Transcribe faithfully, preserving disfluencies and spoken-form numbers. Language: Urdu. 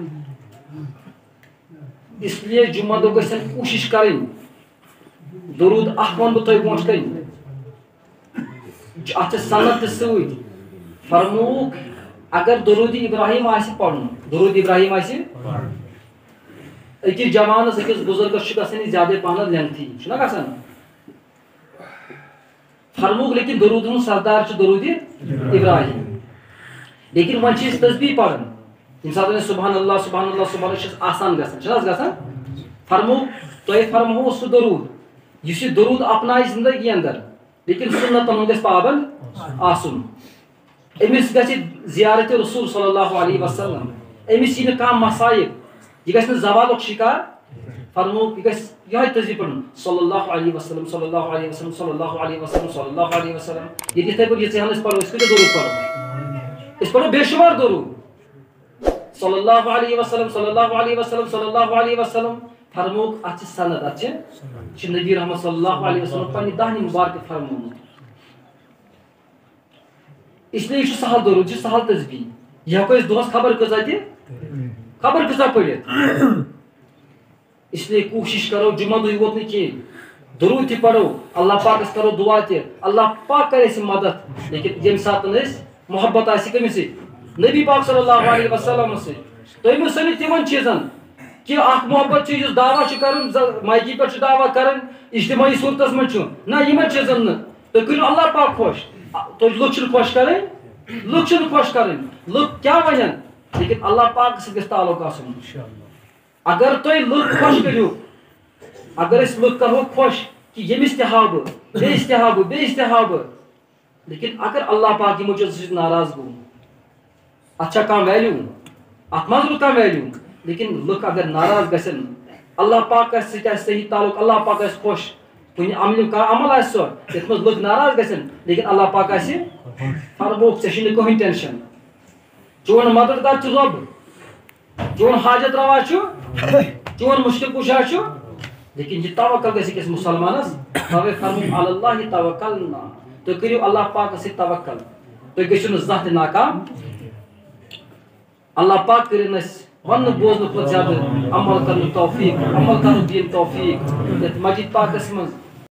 اس لیے جمعہ دو گژھن کوشش کریں درود اخ ون بہ تہ برونٹھ کن ات سنت ست فرموک اگر درود ابراہیم آسہ پڑھن درود ابراہیم آسہ أکِس جوانس أکِس بزرگس چھُ گژھان یہِ زیادٕ پہنت لینتھی چھُنہ گژھان فرموک لیکن درود ہُنٛد سردار چھُ درود ابراہیم لیکن وۄنۍ چھِ أسۍ تسبیح پران ییٚمہِ ساتہٕ أسۍ سبحان اللہ سبحان اللہ سبحان اللہ چھِ آسان گژھان چھُنہ حظ گژھان فرموک تۄہہِ فرموو سُہ درود یُس یہِ درود اپنایہِ زندگی اندر لیکن سنتن ہُنٛد گژھِ پابند آسُن أمِس گژھِ زیارت رسول صلی اللہ علیہ وسلم أمِس یی نہٕ کانٛہہ مسائب یہ گژھِ نہٕ زوالُک شکار فرموک یہِ گژھِ یِہوٚے تسبیح پرُن صلی اللہ علیہ وسلم صلی اللہ علیہ وسلم صلی اللہ علیہ وسلم صلی اللہ علیہ وسلم ییٚتہِ یِتھَے پٲٹھۍ ییٖژاہ ہن أسۍ پرو أسۍ کۭتیاہ درود پرو أسۍ پرو بے شمار درود صلی اللہ علیہ وسلم صلی اللہ علیہ وسلم صلی اللہ علیہ وسلم فرموک اتھ چھِ سند اتھ چھِ نبی رحمت صلی اللہ علیہ وسلم پننہِ دہنہِ مبارکہِ فرمومُت اس لیے یہ سہل درود یہ سہل تسبیح یہ ہیٚکو أسۍ دۄہس خبر کۭژاہ تہِ خبر کۭژاہ پٔرِتھ اس لیے کوشش کرو جمعہ دۄہٕے ووت نہٕ کینٛہہ درود تہِ پرو اللہ پاکس کرو دعا تہِ اللہ پاک کرِ اَسہِ مدد لیکن ییٚمہِ ساتہٕ أسۍ محبت آسہِ کٔمِس سۭتۍ نبی پاک صلی اللہ علیہ وسلم سۭتۍ تُہۍ مہٕ سٲنِو تِمن چیٖزن کہ اکھ محبت چھُ یُس دعوا چھُ کرُن مایکی پٮ۪ٹھ چھُ دعوا کرٕنۍ اجتماعی صوٗرتس منٛز چھُ نہ یِمن چیٖزن نہٕ تُہۍ کٔرِو اللہ پاک خۄش تُہۍ لُکھ چھِنہٕ خۄش کرٕنۍ لُکھ چھِنہٕ خۄش کرٕنۍ لُکھ کیٛاہ وَنن لیکن اللہ پاک سۭتۍ گژھِ تعلق آسُن اگر تُہۍ لُکھ خۄش کٔرِو اگر أسۍ لُکھ کرہو خۄش کہ ییٚمِس تہِ ہاو بہٕ بیٚیِس تہِ ہاو بہٕ بیٚیِس تہِ ہاو بہٕ لیکن اگر اللہ پاک یِمو چیٖزو سۭتۍ ناراض گوٚو اتھ چھا کانٛہہ ویلیوٗ اتھ منٛز روٗد کانٛہہ ویلیوٗ لیکن لُکھ اگر ناراض گژھن اللہ پاکس سۭتۍ آسہِ صحیح تعلق اللہ پاک آسہِ خۄش کُنہِ عملہِ کانٛہہ عمل آسہِ سُہ یتھ منٛز لُکھ ناراض گژھن لیکن اللہ پاک آسہِ فرموک ژےٚ چھُے نہٕ کٕہٕنۍ ٹینشن چون مددگار چھُ رۄب چون حاجت روا چھُ چون مشکل کُشا چھُ لیکن یہ توکل گژھِ أکِس مُسلمانس توے فرموک علی اللہ توکلنا تُہۍ کٔرِو اللہ پاکس سۭتۍ توکل تُہۍ گٔژھِو نہٕ زانٛہہ تہِ ناکام اللہ پاک کٔرِنۍ اَسہِ وننہٕ بوزنہٕ کھۄتہٕ زیادٕ عمل کرنُک توفیق عمل کرنُک دِیِن توفیق یتھ مسجد پاکس منٛز